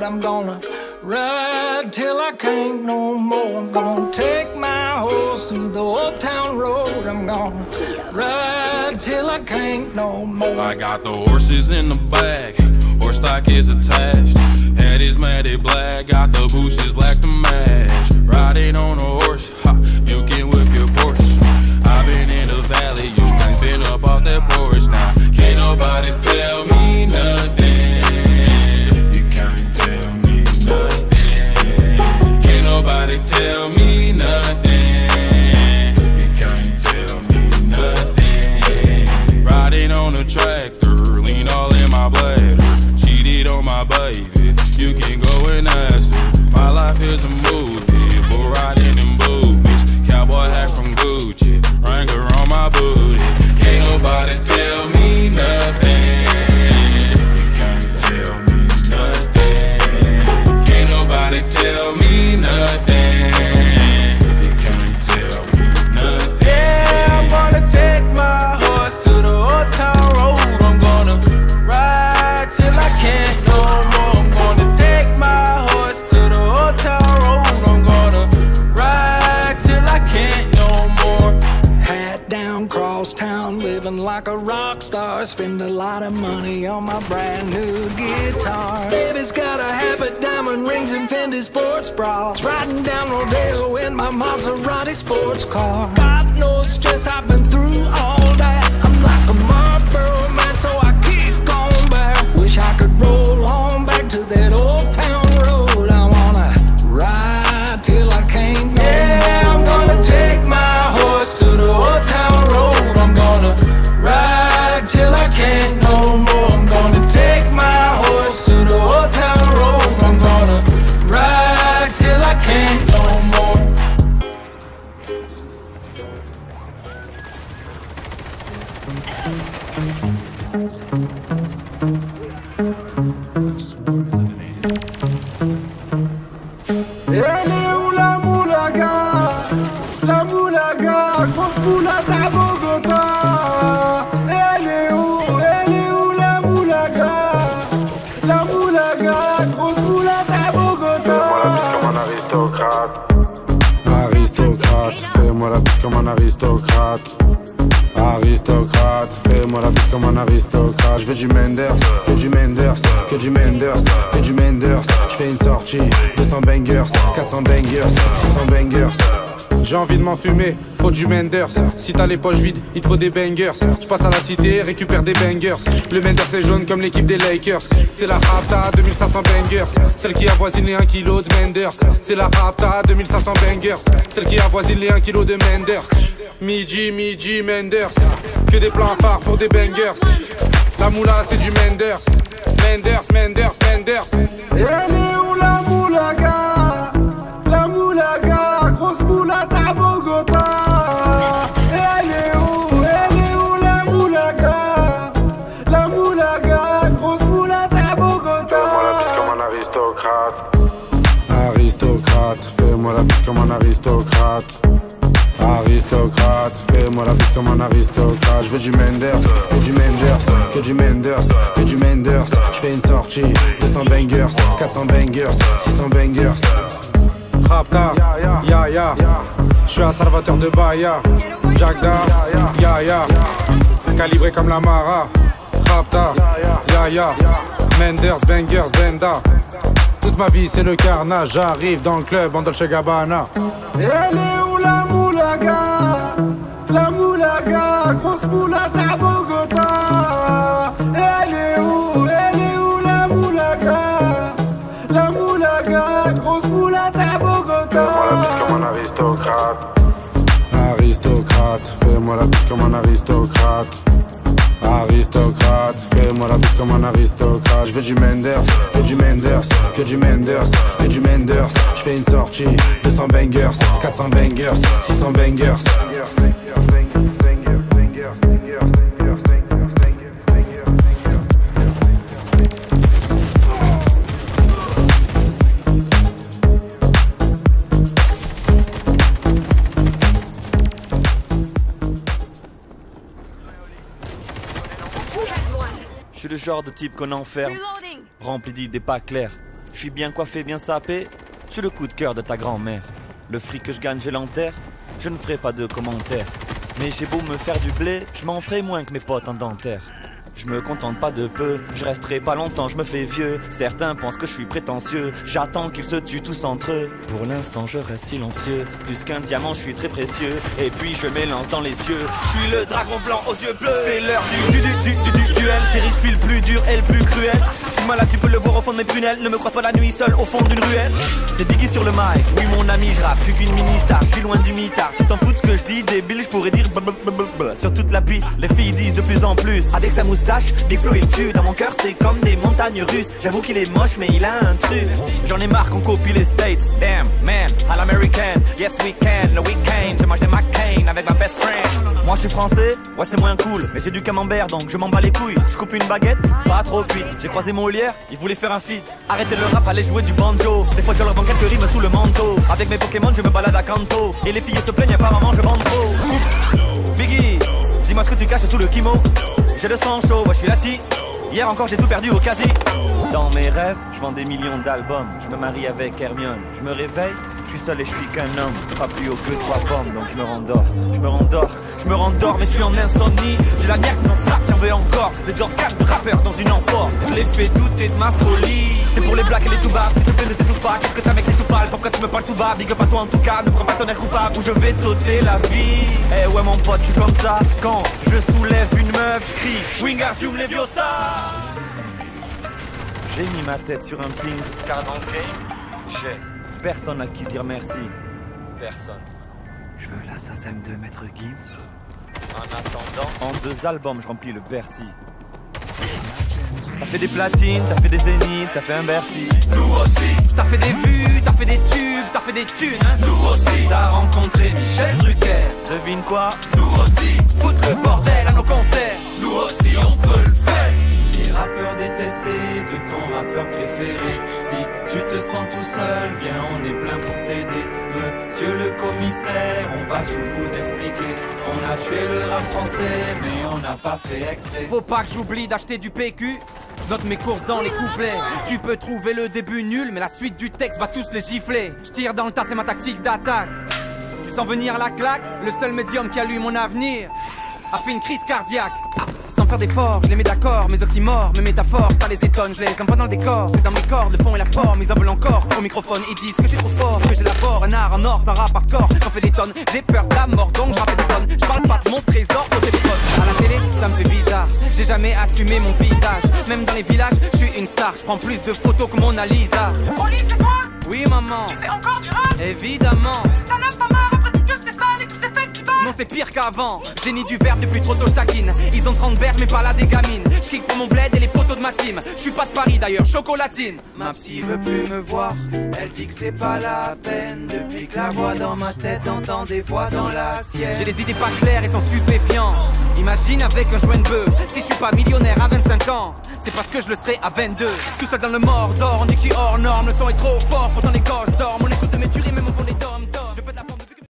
I'm gonna ride till I can't no more. I'm gonna take my horse through the old town road. I'm gonna ride till I can't no more. I got the horses in the back, horse stock is attached. Head is matted black, got the bushes black to match. Riding on a horse, ha, you can whip your Porsche. I've been in the valley, you done been up off that porch now. Can't nobody tell me nothing. You can't tell me nothing. Can't nobody tell me nothing. You can't tell me nothing. Riding on a tractor, lean all in my bladder. Cheated on my baby, you can go and ask her. My life is a movie, bull riding in boobies. Cowboy hat from Gucci, Wrangler on my booty. Can't nobody tell me nothing. You can't tell me nothing. Can't nobody tell me nothing. You can't tell me nothing. Yeah, I'm gonna take my horse to the old town road. I'm gonna ride till I can't no more. I'm gonna take my horse to the old town road. I'm gonna ride till I can't no more. Hat down, cross town, living like a rock star. Spend a lot of money on my brand new guitar. Baby's got a habit, diamond rings and Fendi sports bras. Riding down Rodeo in my Maserati sports car. God knows stress, I've been through all that. I'm like a Marlboro man, so I keep going back. Wish I could roll on back to that old town road. I wanna ride till I can't no Yeah, more. I'm gonna take my horse to the old town road. I'm gonna ride till I can't no more. I'm gonna take my horse to the old town road. I'm gonna ride till I can't no more. Elle est où la moulaga? La moulaga, grosse moulade à Bogota. Elle est où la moulaga? La moulaga, grosse moulade à Bogota. Aristocrate, fais-moi la bise comme un aristocrate. Aristocrate, fais-moi la bise comme un aristocrate. Je veux du Menders, que du Menders, que du Menders, que du Menders. Je fais une sortie, 200 bangers, 400 bangers, 600 bangers. J'ai envie de m'enfumer, faut du Menders. Si t'as les poches vides, il te faut des bangers. Je passe à la cité, récupère des bangers. Le Menders est jaune comme l'équipe des Lakers. C'est la Rapta, 2500 bangers. Celle qui avoisine les 1 kg de Menders. C'est la Rapta, 2500 bangers. Celle qui avoisine les 1 kg de Menders. Midi, Menders. Que des plans phares pour des bangers. La moula c'est du Menders. Menders. Et elle est où la moulaga? La moulaga, grosse moulade à Bogota. Et elle est où la moulaga? La moulaga, grosse moulade à Bogota. Aristocrate, fais-moi la bise comme un aristocrate. Aristocrate, fais-moi la bise comme un aristocrate. Je veux du Menders, que du Menders, que du Menders, que du Menders. Je fais une sortie, 200 bangers, 400 bangers, 600 bangers. Rapta, ya. Je suis un salvateur de Bahia. Jagda, ya. Calibré comme la Mara. Rapta, ya. Menders, bangers, benda. Toute ma vie c'est le carnage. J'arrive dans le club en Dolce Gabbana. Et elle est où la moulaga? La moulaga, grosse moulade à Bogota. Et elle est où la moulaga? La moulaga, grosse moulade à Bogota. Aristocrate, fais-moi la bise comme un aristocrate. Aristocrate, fais-moi la bise comme un aristocrate. Je veux du Menders, que du Menders, que du Menders, que du Menders. Je fais une sortie, 200 bangers, 400 bangers, 600 bangers. Je suis le genre de type qu'on enferme, rempli d'idées pas claires. Je suis bien coiffé, bien sapé. Je suis le coup de cœur de ta grand-mère. Le fric que je gagne, je l'enterre. Je ne ferai pas de commentaires. Mais j'ai beau me faire du blé, je m'en ferai moins que mes potes en dentaire. Je me contente pas de peu, je resterai pas longtemps, je me fais vieux. Certains pensent que je suis prétentieux, j'attends qu'ils se tuent tous entre eux. Pour l'instant je reste silencieux, plus qu'un diamant je suis très précieux. Et puis je m'élance dans les cieux, je suis le dragon blanc aux yeux bleus. C'est l'heure du duel, chérie je suis le plus dur et le plus cruel. Je suis malade, tu peux le voir au fond de mes prunelles, ne me croise pas la nuit seul au fond d'une ruelle. C'est Biggie sur le mic, oui mon ami je rappe, je suis qu'une mini-star, je suis loin du mitard. Tu t'en fous de ce que je dis, débile, je pourrais dire sur toute la piste. Les filles disent de plus en plus, avec sa moustache, Big Flo il tue, dans mon cœur c'est comme des montagnes russes. J'avoue qu'il est moche mais il a un truc. J'en ai marre qu'on copie les States. Damn man, à l'american, yes we can, le weekend. Je mange des McCain avec ma best friend. Moi je suis français, ouais c'est moins cool, mais j'ai du camembert donc je m'en bats les couilles. Je coupe une baguette, pas trop cuit. J'ai croisé Molière, il voulait faire un feat. Arrêtez le rap, allez jouer du banjo. Des fois je leur vends quelques rimes sous le manteau. Avec mes Pokémon je me balade à Kanto. Et les filles se plaignent apparemment je vends trop. Biggie, dis-moi ce que tu caches sous le kimo. J'ai le sang chaud, ouais je suis lati. Hier encore j'ai tout perdu au quasi. Dans mes rêves, je vends des millions d'albums. Je me marie avec Hermione. Je me réveille, je suis seul et je suis qu'un homme. Pas plus haut que 3 pommes, donc je me rendors, mais je suis en insomnie. J'ai la niaque dans ça, j'en veux encore. Les organes de rappeur dans une amphore. Je les fais douter de ma folie. C'est pour les blacks et les tout bas, s'il te plaît ne t'étouffe pas. Qu'est-ce que t'as avec les tout pâles, pourquoi tu me parles tout bas? Big up à toi en tout cas, ne prends pas ton air coupable ou je vais t'ôter la vie. Eh ouais mon pote, je suis comme ça. Quand je soulève une meuf, je crie Wingardium Leviosa. J'ai mis ma tête sur un pins, car dans ce game, j'ai personne à qui dire merci. Personne. Je veux l'assassin de Maître Gims. En attendant, en 2 albums, je remplis le Bercy. T'as fait des platines, t'as fait des zéniths, t'as fait un Bercy. Nous aussi. T'as fait des vues, t'as fait des tubes, t'as fait des thunes, hein. Nous aussi. T'as rencontré Michel Drucker. Devine quoi? Nous aussi. Foutre le bordel à nos concerts. Nous aussi, on peut le faire. Les rappeurs détestés de ton rappeur préféré. Si tu te sens tout seul, viens, on est plein pour t'aider. Monsieur le commissaire, on va tout vous expliquer. On a tué le rap français, mais on n'a pas fait exprès. Faut pas que j'oublie d'acheter du PQ. Note mes courses dans les couplets. Tu peux trouver le début nul, mais la suite du texte va tous les gifler. Je tire dans le tas, c'est ma tactique d'attaque. Tu sens venir la claque? Le seul médium qui a lu mon avenir a fait une crise cardiaque. Sans faire d'efforts, je les mets d'accord, mes oxymores, mes métaphores, ça les étonne, je les aime pas dans le décor. C'est dans mes cordes, le fond et la forme, ils en veulent encore. Au microphone, ils disent que je suis trop fort, que j'élabore un art en or, sans rap hardcore. J'en fais des tonnes, j'ai peur de la mort, donc je rappelle des tonnes. Je parle pas de mon trésor au téléphone. À la télé, ça me fait bizarre, j'ai jamais assumé mon visage. Même dans les villages, je suis une star, je prends plus de photos que Mona Lisa. Oli, c'est toi? Oui maman. Tu fais encore du rap? Évidemment. T'en as pas marre après tout c'est sale et tous ces festivals? Non c'est pire qu'avant, génie du verbe depuis trop tôt je taquine. Ils ont 30 berges mais pas là des gamines. Je kick pour mon bled et les photos de ma team. Je suis pas de Paris d'ailleurs, chocolatine. Ma psy veut plus me voir, elle dit que c'est pas la peine. Depuis que la voix dans ma tête entend des voix dans la sienne. J'ai les idées pas claires et sont stupéfiants. Imagine avec un joint de bœuf, si je suis pas millionnaire à 25 ans, c'est parce que je le serai à 22. Tout seul dans le Mordor, on dit que je suis hors norme. Le son est trop fort, pourtant les gosses dorment. On écoute mes tueries même au fond des dom-toms.